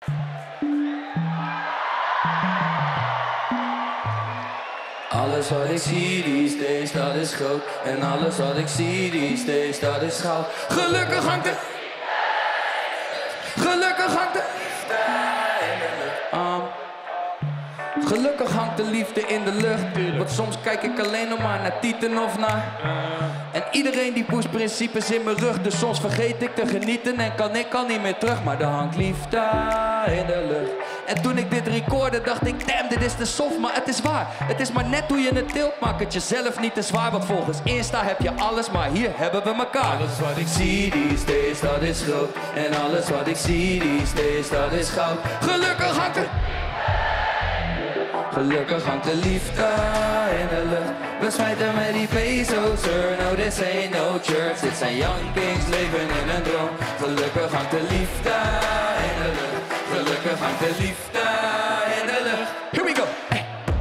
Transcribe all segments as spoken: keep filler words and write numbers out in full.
Alles wat ik zie these days, dat is goud. En alles wat ik zie these days, dat is goud. Gelukkig hangt de... Gelukkig hangt de... Um, gelukkig hangt de liefde in de lucht. Want soms kijk ik alleen nog maar naar Tieten of naar... En iedereen die poest principes in mijn rug. Dus soms vergeet ik te genieten en kan ik al niet meer terug. Maar er hangt liefde in de lucht. En toen ik dit recorde dacht ik, damn, dit is te soft, maar het is waar. Het is maar net hoe je het tilt, maak het jezelf niet te zwaar. Want volgens Insta heb je alles, maar hier hebben we elkaar. Alles wat ik zie these days, dat is groot. En alles wat ik zie these days, dat is goud. Gelukkig hangt er... Gelukkig hangt de liefde in de lucht. We smijten met die pesos, sir. No, this ain't no church. Dit zijn young kings, leven in een droom. Gelukkig hangt de liefde in de lucht. Gelukkig hangt de liefde in de lucht. Here we go. Hey.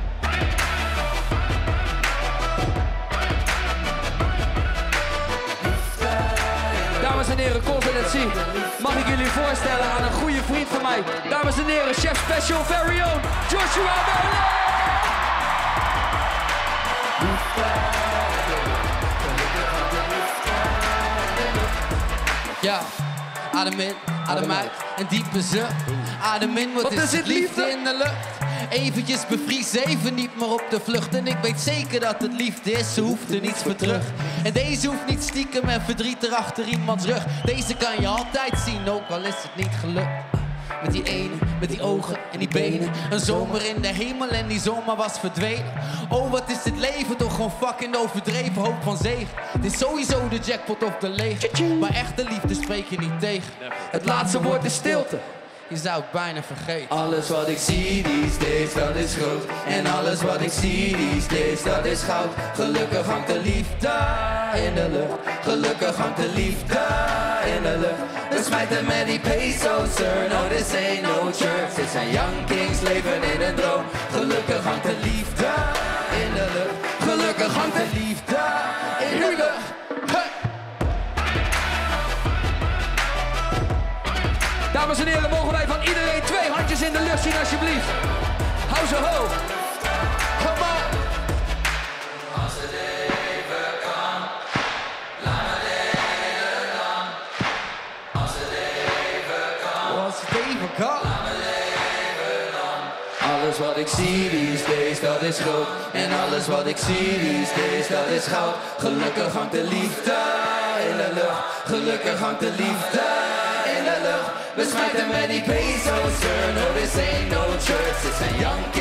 Dames en heren, conferentie. Mag ik jullie voorstellen aan een goede vriend van mij. Dames en heren, chef special very own, Joshua Berlin. Ja, adem in, adem uit en diepe zucht. Adem in, wat, wat is, is het liefde? liefde in de lucht? Eventjes bevriezen, even niet meer op de vlucht. En ik weet zeker dat het liefde is, ze hoeft er niets voor terug. En deze hoeft niet stiekem en verdriet er achter iemands rug. Deze kan je altijd zien, ook al is het niet gelukt. Met die ene, met die ogen en die benen. Een zomer in de hemel en die zomer was verdwenen. Oh, wat is dit leven toch gewoon fucking overdreven. Hoop van zegen, het is sowieso de jackpot of de leeg. Maar echte liefde spreek je niet tegen. Het laatste woord is stilte. Je zou het bijna vergeten. Alles wat ik zie these days, dat is goud. En alles wat ik zie these days, dat is goud. Gelukkig hangt de liefde in de lucht. Gelukkig hangt de liefde in de lucht. We smijten met die pesos, sir. No, this ain't no church. Dit zijn young kings, leven in een droom. Gelukkig hangt de liefde in de lucht. Gelukkig hangt de liefde in de lucht. Dames en heren, mogen wij van iedereen twee handjes in de lucht zien alsjeblieft. Hou ze hoog. Come on. Als het even kan, laat het even dan. Als het even kan, als het even kan, laat het even dan. Alles wat ik zie these days, dat is groot. En alles wat ik zie these days, dat is goud. Gelukkig hangt de liefde in de lucht. Gelukkig hangt de liefde in de lucht. We smijten met die pesos, sir. No, this ain't no church. It's a young